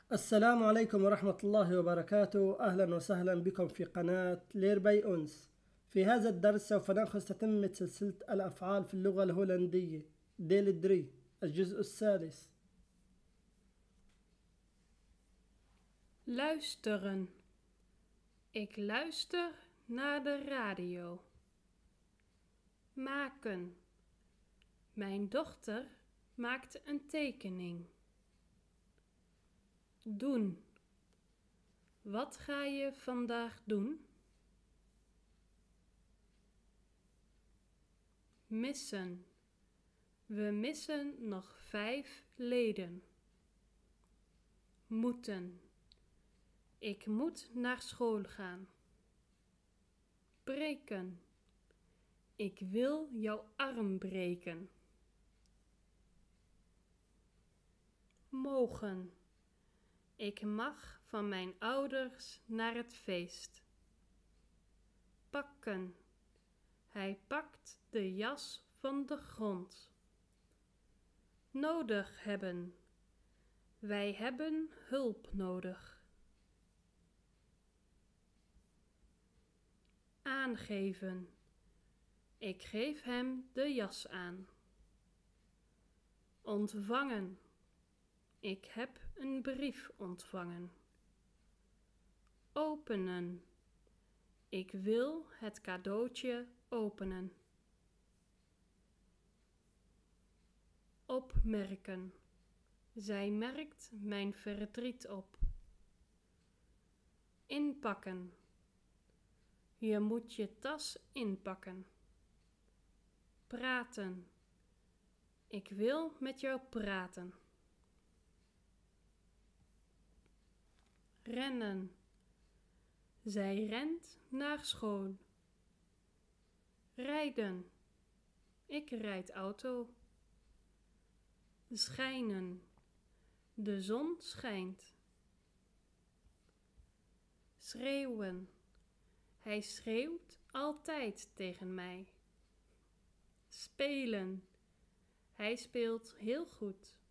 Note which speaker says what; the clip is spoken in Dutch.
Speaker 1: السلام عليكم ورحمة الله وبركاته. أهلا وسهلا بكم في قناة لير باي أونس. في هذا الدرس سوف نأخذ تتمة سلسلة الأفعال في اللغة الهولندية ديل دري الجزء السادس.
Speaker 2: Luisteren. Ik luister naar de radio. Maken. Mijn dochter maakt een tekening. Doen. Wat ga je vandaag doen? Missen. We missen nog 5 leden. Moeten. Ik moet naar school gaan. Breken. Ik wil jouw arm breken. Mogen. Ik mag van mijn ouders naar het feest. Pakken. Hij pakt de jas van de grond. Nodig hebben. Wij hebben hulp nodig. Aangeven. Ik geef hem de jas aan. Ontvangen. Ik heb een brief ontvangen. Openen. Ik wil het cadeautje openen. Opmerken. Zij merkt mijn verdriet op. Inpakken. Je moet je tas inpakken. Praten. Ik wil met jou praten. Rennen. Zij rent naar school. Rijden. Ik rijd auto. Schijnen. De zon schijnt. Schreeuwen. Hij schreeuwt altijd tegen mij. Spelen. Hij speelt heel goed.